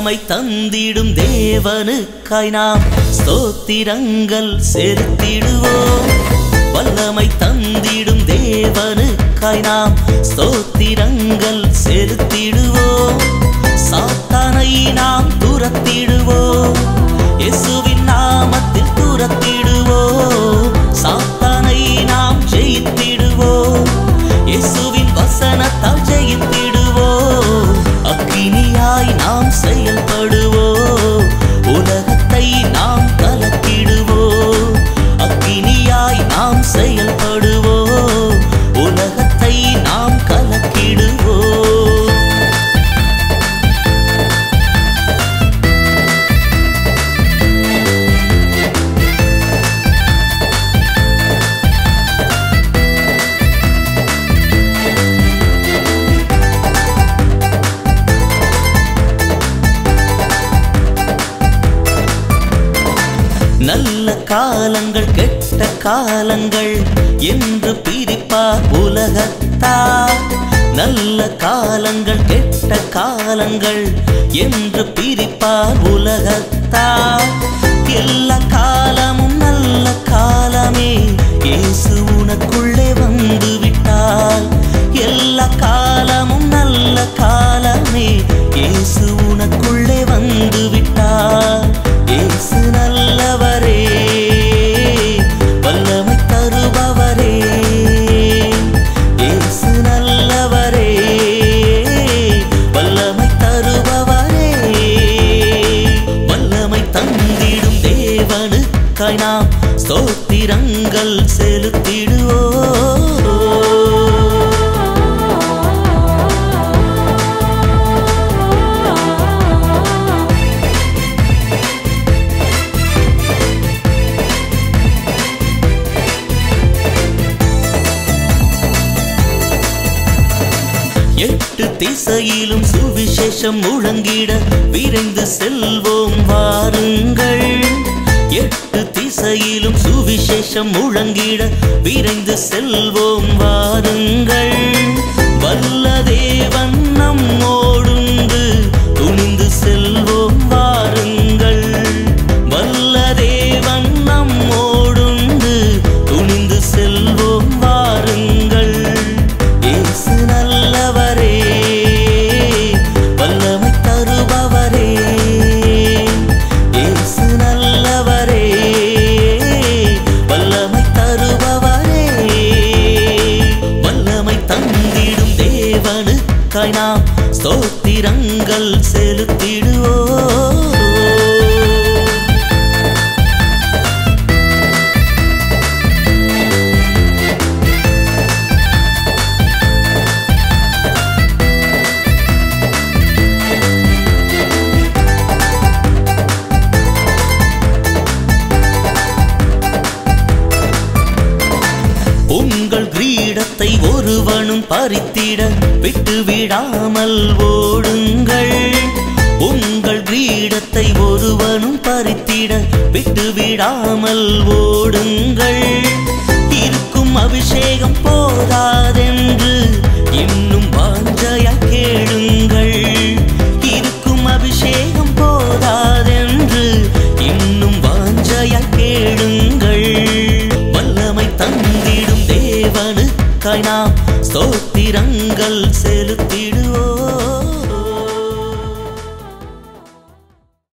வல்லமை தந்திடும் தேவனுக்காய் நாம் ஸ்தோத்திரங்கள் செலுத்திடுவோம். வல்லமை தந்திடும் தேவனுக்காய் நாம் ஸ்தோத்திரங்கள் செலுத்திடுவோம். சாத்தானை நாம் துரத்திடுவோம், இயேசுவின் நாமத்தில் துரத்திடுவோம். சாத்தானை நாம் ஜெயித்திடுவோம், இயேசுவின் வசனத்தால் ஜெயித்திடுவோம். அக்கினியாய் நாம் செயல்படுவோம், உலகத்தை நாம் கலக்கிடுவோம். அக்கினியாய் நாம் செயல்படுவோம், உலகத்தை நாம் கலக்கிடுவோம். நல்ல காலங்கள் கெட்ட காலங்கள் என்று பிரிப்பார் உலகத்தார். நல்ல காலங்கள் கெட்ட காலங்கள் என்று பிரிப்பார் உலகத்தார். எல்லா காலமும் நல்ல காலமே, இயேசு உனக்குள்ளே வந்து விட்டார். எல்லா காலமும் நல்ல காலமே, இயேசு உனக்குள்ளே வந்து விட்டார். இயேசு நல்லவரே, வல்லமை தருபவரே. இயேசு நல்லவரே, வல்லமை தருபவரே. வல்லமை தந்திடும் தேவனுக்காய் நாம் ஸ்தோத்திரங்கள் செலுத்திடுவோம். எட்டு திசையிலும் சுவிசேஷம் முழங்கிட விரைந்து செல்வோம் வாருங்கள். எட்டு திசையிலும் சுவிசேஷம் முழங்கிட விரைந்து செல்வோம் வாருங்கள். வல்ல தேவன் நம்மோடுண்டு துணிந்து செல்வோம் வாருங்கள். வல்ல தேவன் நம்மோடுண்டு துணிந்து செல்வோம் வாருங்கள். இயேசு நல்லவரே, வல்லமை தருபவரே. இயேசு நல்லவரே, வல்லமை தருபவரே. வல்லமை தந்திடும் தேவனுக்காய் நாம் ஸ்தோத்திரங்கள் செலுத்திடுவோம். உங்கள் கிரீடத்தை ஒருவனும் பறித்திட விட்டு விடாமல் ஓடுங்கள். உங்கள் கிரீடத்தை ஒருவனும் பறித்திட விட்டு விடாமல் ஓடுங்கள். இருக்கும் அபிஷேகம் போதாதென்று இன்னும் வாஞ்சையா கேளுங்கள். இருக்கும் அபிஷேகம் போதாதென்று இன்னும் வாஞ்சையா கேளுங்கள். வல்லமை தந்திடும் தேவனுக்காய் நாம் ஸ்தோத்திரங்கள் செலுத்திடுவோம்.